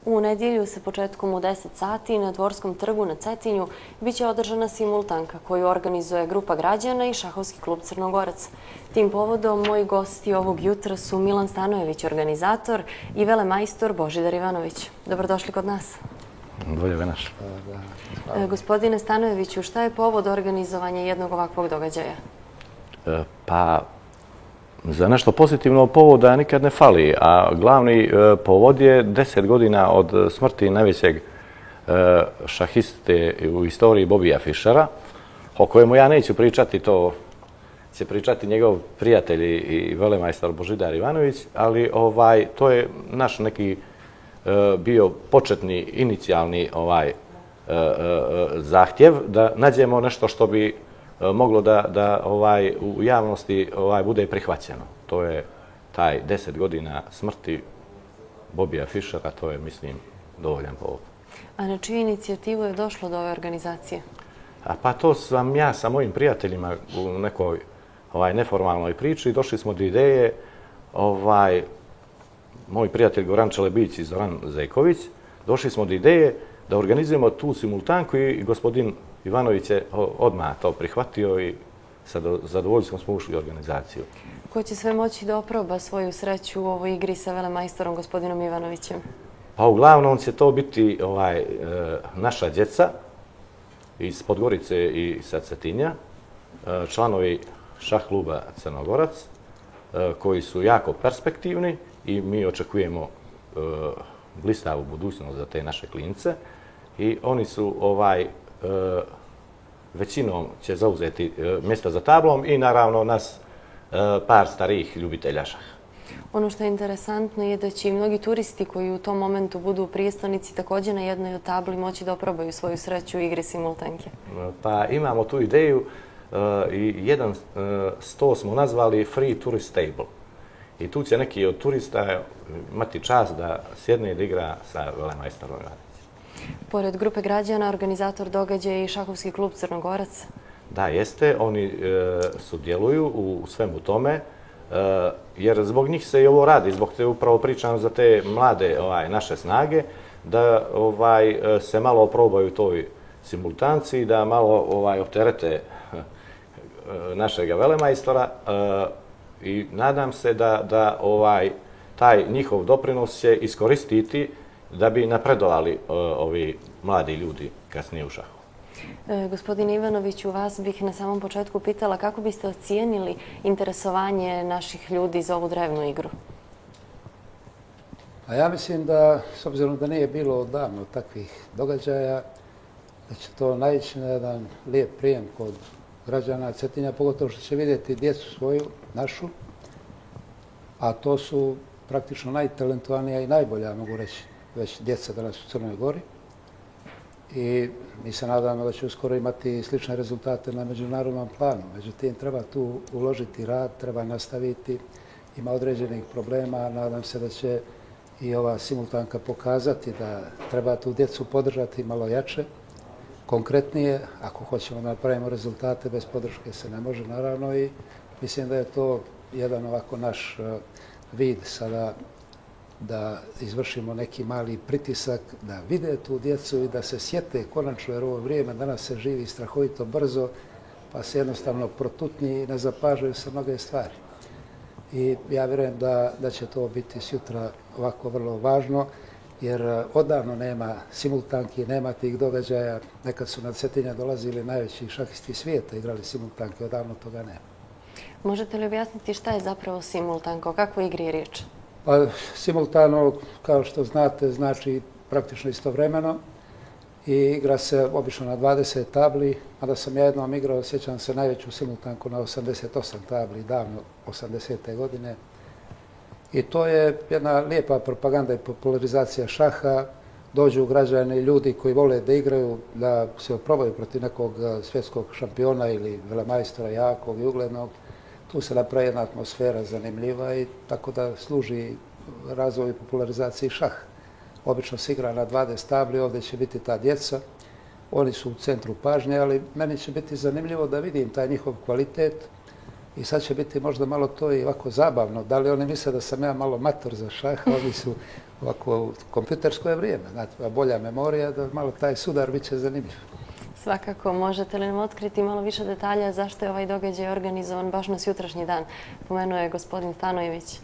U nedjelju se početkom u 10 sati na Dvorskom trgu na Cetinju biće održana simultanka koju organizuje grupa građana i šahovski klub Crnogorac. Tim povodom moji gosti ovog jutra su Milan Stanojević, organizator, i velemajstor Božidar Ivanović. Dobrodošli kod nas. Bolje venaš. Gospodine Stanojeviću, šta je povod organizovanja jednog ovakvog događaja? Pa, za nešto pozitivno povoda nikad ne fali, a glavni povod je 10 godina od smrti najvećeg šahiste u istoriji Bobija Fischera, o kojemu ja neću pričati, to će pričati njegov prijatelj i velemajstor Božidar Ivanović, ali to je naš neki bio početni, inicijalni zahtjev da nađemo nešto što bi moglo da u javnosti bude prihvaćeno. To je taj 10 godina smrti Bobija Fischera, to je, mislim, dovoljan povod. A na čiju inicijativu je došlo do ove organizacije? Pa to sam ja sa mojim prijateljima u nekoj neformalnoj priči. Došli smo do ideje, moj prijatelj Goran Čelebić i Zoran Zejković, došli smo do ideje da organizujemo tu simultanku i gospodin Ivanović je odmah to prihvatio i sa zadovoljstvom smo ušli u organizaciju. Ko će sve moći da oproba svoju sreću u ovoj igri sa velemajstorom gospodinom Ivanovićem? Pa uglavnom će to biti naša djeca iz Podgorice i sa Cetinja, članovi šah kluba Crnogorac, koji su jako perspektivni i mi očekujemo blistavu budućnost za te naše klince. I oni su većinom će zauzeti mjesta za tablom i naravno nas par starijih ljubitelja šaha. Ono što je interesantno je da će i mnogi turisti koji u tom momentu budu u prijestolnici također na jednoj od tabli moći da oprobaju svoju sreću u igri simultanke. Pa imamo tu ideju i jedan sto smo nazvali Free Tourist Table. I tu će neki od turista imati čast da sjedne i da igra sa velemajstorom. Pored grupe građana, organizator događaja i šahovski klub Crnogorac? Da, jeste. Oni sudjeluju u svemu tome, jer zbog njih se i ovo radi, zbog te upravo pričam za te mlade naše snage, da se malo oprobaju toj simultanci, da malo opterete našeg velemajstora i nadam se da taj njihov doprinos će iskoristiti da bi napredovali ovi mladi ljudi kasnije u šahu. Gospodine Ivanoviću, vas bih na samom početku pitala kako biste ocijenili interesovanje naših ljudi za ovu drevnu igru? A ja mislim da, s obzirom da nije bilo odavno takvih događaja, da će to naići na jedan lijep prijem kod građana Cetinja, pogotovo što će vidjeti djecu svoju, našu, a to su praktično najtalentovanija i najbolja, mogu reći, već djeca danas u Crnoj Gori. I mi se nadamo da će uskoro imati slične rezultate na međunarodnom planu. Međutim, treba tu uložiti rad, treba nastaviti. Ima određenih problema. Nadam se da će i ova simultanka pokazati da treba tu djecu podržati malo jače, konkretnije. Ako hoćemo da napravimo rezultate, bez podrške se ne može, naravno. I mislim da je to jedan ovako naš vid sada da izvršimo neki mali pritisak, da vide tu djecu i da se sjete konačno, jer ovo vrijeme danas se živi strahovito brzo, pa se jednostavno protutnji i ne zapažaju se mnoge stvari. I ja vjerujem da će to biti sutra ovako vrlo važno, jer odavno nema simultanki, nema tih događaja. Nekad su na Cetinja dolazili najveći šahisti svijeta, igrali simultanke, odavno toga nema. Možete li objasniti šta je zapravo simultanka, o kakvoj igri je riječ? Pa, simultano, kao što znate, znači praktično istovremeno i igra se obično na 20 tabli, mada sam ja jednom igrao, sjećam se, najveću simultanku na 88 tabli, davno 80. godine. I to je jedna lijepa propaganda i popularizacija šaha. Dođu građani, ljudi koji vole da igraju, da se oprobaju protiv nekog svjetskog šampiona ili velemajstora jakog i uglednog. Tu se napravi jedna atmosfera zanimljiva i tako da služi razvoju i popularizaciji šaha. Obično se igra na 20 tabli, ovdje će biti ta djeca. Oni su u centru pažnje, ali meni će biti zanimljivo da vidim taj njihov kvalitet, I sad će biti možda malo to i ovako zabavno. Da li oni misle da sam ja malo mator za šah, oni su ovako kompjutersko je vrijeme, znate, bolja memorija, da malo taj sudar bit će zanimljiv. Svakako, možete li nam otkriti malo više detalja zašto je ovaj događaj organizovan baš na sutrašnji dan? Pomenuo je gospodin Stanojević.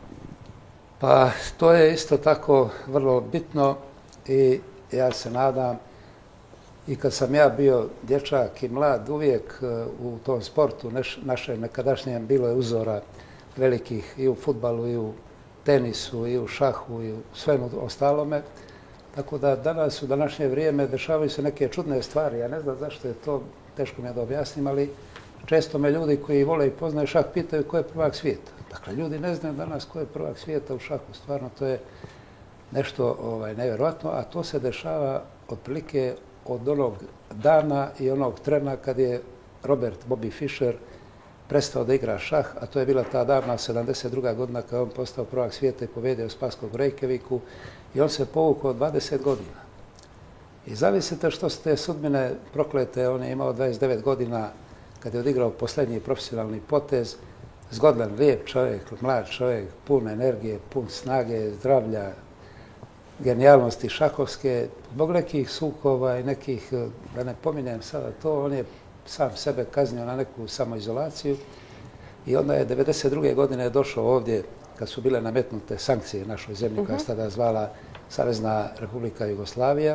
Pa to je isto tako vrlo bitno i ja se nadam i kad sam ja bio dječak i mlad, uvijek u tom sportu našem nekadašnjem bilo je uzora velikih i u fudbalu i u tenisu i u šahu i u svemu ostalome. Tako da danas u današnje vrijeme dešavaju se neke čudne stvari. Ja ne znam zašto je to, teško mi je da objasnim, ali često me ljudi koji vole i poznaju šah pitaju ko je prvak svijeta. Dakle, ljudi ne znaju danas ko je prvak svijeta u šahu. Stvarno, to je nešto nevjerojatno, a to se dešava otprilike od onog dana i onog trena kad je Robert Bobby Fischer prestao da igra šah, a to je bila ta davna 72. godina kada je on postao prvak svijeta i pobedio Spaskog u Reykjaviku i on se povukao 20 godina. I zamislite što su te sudbine proklete, on je imao 29 godina kad je odigrao posljednji profesionalni potez, zgodan, lijep čovjek, mlad čovjek, pun energije, pun snage, zdravlja, genijalnosti šahovske, zbog nekih sukoba i nekih, da ne pominjem sada to, on je sam sebe kaznio na neku samoizolaciju i onda je 92. godine došao ovdje kad su bile nametnute sankcije našoj zemlji koja se tada zvala Savezna Republika Jugoslavija.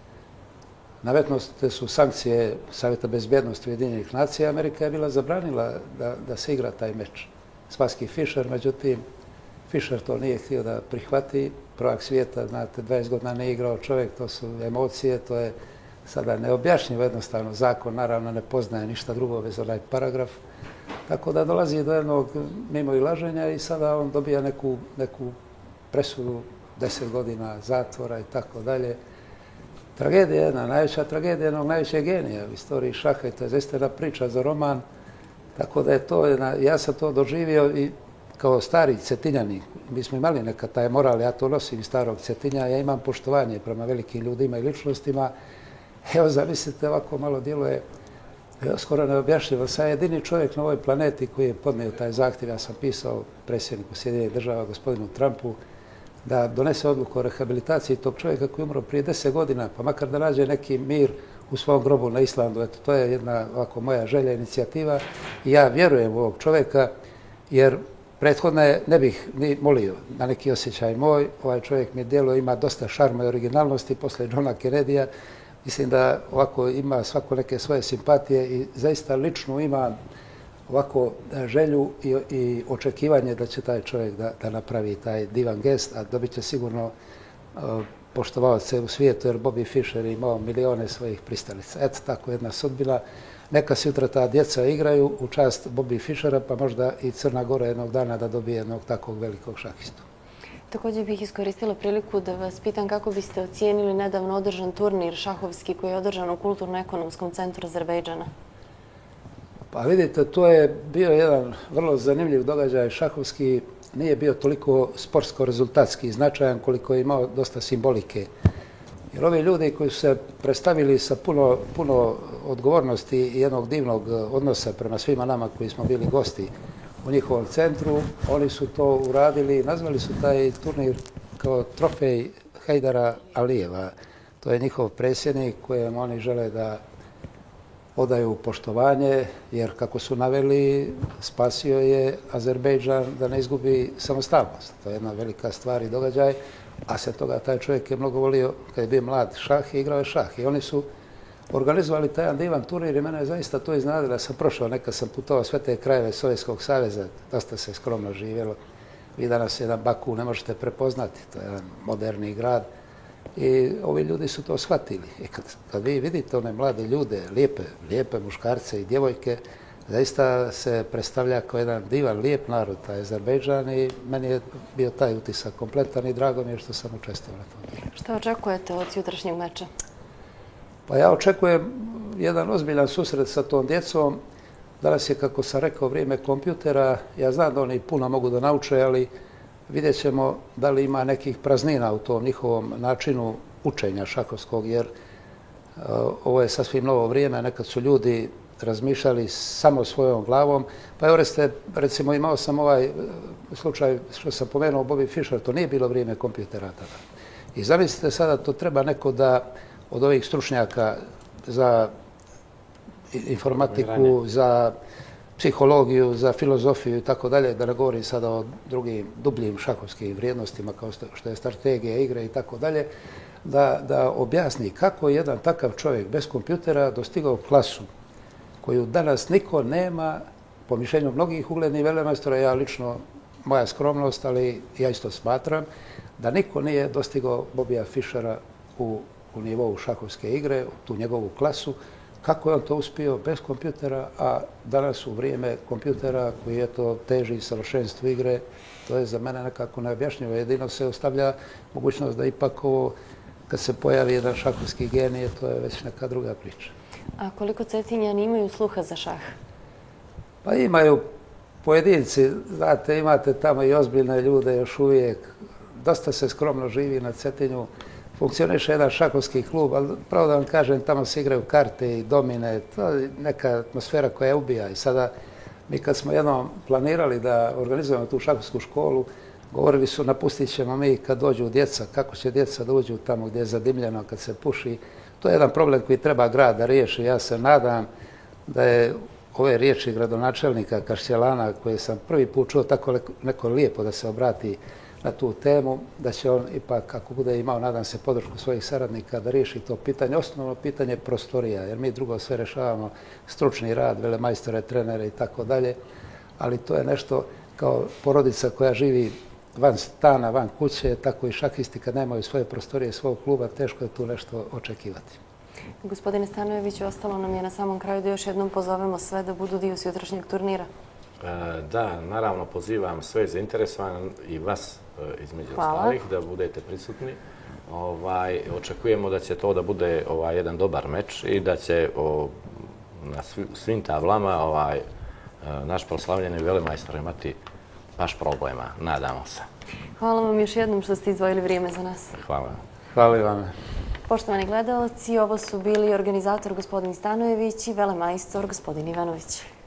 Nametnute su sankcije Savjeta bezbjednosti Ujedinjenih nacija. Amerika je bila zabranila da se igra taj meč. Spassky Fischer, međutim, Fischer to nije htio da prihvati. Prvak svijeta, znate, 20 godina ne igrao čovjek, to su emocije, to je sada neobjašnjivo jednostavno. Zakon naravno ne poznaje ništa drugo bez onaj paragraf. Tako da dolazi do jednog mimoilaženja i sada on dobija neku presudu, 10 godina zatvora i tako dalje. Tragedija jedna, najveća tragedija jednog najvećeg genija u istoriji šaha i to je zaista jedna priča za roman. Tako da je to, ja sam to doživio i kao stari Cetinjani. Mi smo imali nekad taj moral, ja to nosim iz starog Cetinja, ja imam poštovanje prema velikim ljudima i ličnostima. Evo, zamislite, ovako malo djeluje skoro neobjašnjivo. Sam jedini čovjek na ovoj planeti koji je podnio taj zahtjev. Ja sam pisao predsjedniku Sjedinjenih Država, gospodinu Trumpu, da donese odluku o rehabilitaciji tog čovjeka koji je umro prije 10 godina, pa makar da nađe neki mir u svom grobu na Islandu. Eto, to je jedna ovako moja želja, inicijativa i ja vjerujem u ovog čovjeka jer prethodne ne bih ni molio na neki osjećaj moj. Ovaj čovjek mi djeluje, ima dosta šarma i originalnosti poslije Johna Kennedya. Mislim da ovako ima svako neke svoje simpatije i zaista lično ima ovako želju i očekivanje da će taj čovjek da napravi taj divan gest, a dobit će sigurno poštovaoce u svijetu, jer Bobby Fischer je imao milione svojih pristalica. Eto, tako jedna sudbina. Neka sutra ta djeca igraju u čast Bobby Fischera, pa možda i Crna Gora jednog dana da dobije jednog takvog velikog šahistu. Također bih iskoristila priliku da vas pitam kako biste ocijenili nedavno održan turnir šahovski koji je održan u Kulturno-ekonomskom centru Azerbejdžana. Pa vidite, to je bio jedan vrlo zanimljiv događaj. Šahovski nije bio toliko sportsko-rezultatski značajan koliko je imao dosta simbolike. Jer ovi ljudi koji su se predstavili sa puno odgovornosti i jednog divnog odnosa prema svima nama koji smo bili gosti u njihovom centru, oni su to uradili i nazvali su taj turnir kao trofej Hejdara Alijeva. To je njihov predsjednik kojem oni žele da odaju poštovanje, jer kako su naveli, spasio je Azerbejdžan da ne izgubi samostalnost. To je jedna velika stvar i događaj, a sve toga taj čovjek je mnogo volio, kad je bio mlad, šah i igrao je šah. I oni su organizovali taj jedan divan turnir i mene je zaista to iznenadilo. Ja sam prošao, nekad sam putovao sve te krajeve Sovjetskog saveza, dosta se skromno živjelo. Vi danas jedan Baku ne možete prepoznati, to je jedan moderni grad. I ovi ljudi su to shvatili. I kad vi vidite one mlade ljude, lijepe muškarce i djevojke, zaista se predstavlja kao jedan divan, lijep narod, taj Azerbejdžan i meni je bio taj utisak kompletan i drago mi je što sam učestvovao na tom. Šta očekujete od sutrašnjeg meča? Pa ja očekujem jedan ozbiljan susret sa tom djecom. Danas je, kako sam rekao, vrijeme kompjutera. Ja znam da oni puno mogu da nauče, ali vidjet ćemo da li ima nekih praznina u tom njihovom načinu učenja šahovskog, jer ovo je sasvim novo vrijeme. Nekad su ljudi razmišljali samo svojom glavom. Pa evo recimo imao sam ovaj slučaj što sam pomenuo Bobby Fischer, to nije bilo vrijeme kompjutera tada. I zamislite sada, to treba neko da od ovih stručnjaka za informatiku, za psihologiju, za filozofiju i tako dalje, da ne govorim sada o drugim dubljim šahovskim vrijednostima kao što je strategija igre i tako dalje, da objasni kako je jedan takav čovjek bez kompjutera dostigao klasu koju danas niko nema, po mišljenju mnogih uglednih velemajstora, ja lično, moja skromnost, ali ja isto smatram, da niko nije dostigao Bobija Fischera u nivou šahovske igre, tu njegovu klasu, kako je on to uspio bez kompjutera, a danas u vrijeme kompjutera koji je to teži savršenstvu igre, to je za mene nekako neobjašnjivo. Jedino se ostavlja mogućnost da ipak ovo, kad se pojavi jedan šahovski genije, to je već neka druga priča. A koliko Cetinjani imaju sluha za šah? Pa imaju pojedinci, znate, imate tamo i ozbiljne ljude još uvijek. Dosta se skromno živi na Cetinju. Funkcioniše jedan šahovski klub, ali pravo da vam kažem, tamo se igraju karte i domine. To je neka atmosfera koja ubija. I sada, mi kad smo jednom planirali da organizujemo tu šahovsku školu, govorili su napustit ćemo mi kad dođu djeca, kako će djeca da uđu tamo gdje je zadimljeno kad se puši. To je jedan problem koji treba grad da riješi. Ja se nadam da je ove riječi gradonačelnika Kašćelana, koje sam prvi put čuo tako neko lijepo da se obrati na tu temu, da će on ipak, ako bude imao, nadam se, podršku svojih saradnika, da riješi to pitanje, osnovno pitanje prostorija, jer mi drugo sve rešavamo, stručni rad, velemajstore, trenere i tako dalje, ali to je nešto kao porodica koja živi van stana, van kuće, tako i šahisti kad nemaju svoje prostorije, svog kluba, teško je tu nešto očekivati. Gospodine Stanojeviću, ostalo nam je na samom kraju da još jednom pozovemo sve da budu dio sutrašnjeg turnira. Da, naravno pozivam sve zainteresovane i vas između ostalih da budete prisutni. Očekujemo da će to da bude jedan dobar meč i da će na svim tablama naš proslavljeni velemajstor imati baš problema. Nadamo se. Hvala vam još jednom što ste izdvojili vrijeme za nas. Hvala. Hvala i vama. Poštovani gledalci, ovo su bili organizator gospodin Stanojević i velemajstor gospodin Ivanović.